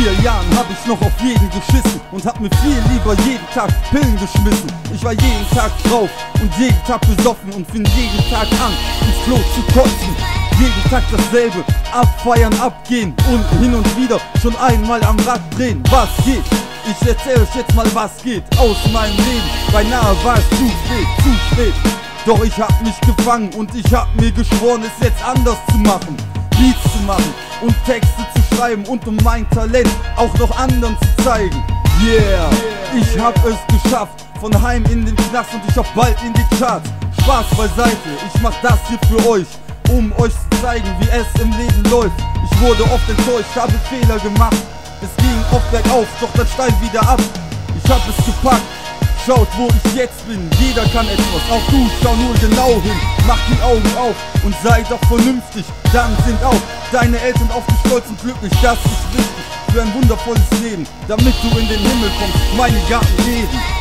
4 Jahren hab ich noch auf jeden geschissen und hab mir viel lieber jeden Tag Pillen geschmissen. Ich war jeden Tag drauf und jeden Tag besoffen und fing jeden Tag an, ins Klo zu kotzen. Jeden Tag dasselbe, abfeiern, abgehen und hin und wieder schon einmal am Rad drehen. Was geht? Ich erzähl euch jetzt mal, was geht aus meinem Leben. Beinahe war es zu spät. Doch ich hab mich gefangen und ich hab mir geschworen, es jetzt anders zu machen. Beats zu machen und Texte zu schreiben und um mein Talent auch noch anderen zu zeigen. Yeah, ich hab es geschafft, von heim in den Knast und ich hab bald in die Charts. Spaß beiseite, ich mach das hier für euch, um euch zu zeigen, wie es im Leben läuft. Ich wurde oft enttäuscht, habe Fehler gemacht. Es ging oft bergauf, doch dann steil wieder ab. Ich hab es gepackt, schaut wo ich jetzt bin. Jeder kann etwas, auch du, schau nur genau hin. Mach die Augen auf und sei doch vernünftig. Dann sind auch deine Eltern auf dich stolz und glücklich. Das ist wichtig für ein wundervolles Leben, damit du in den Himmel kommst, meine Garten leben.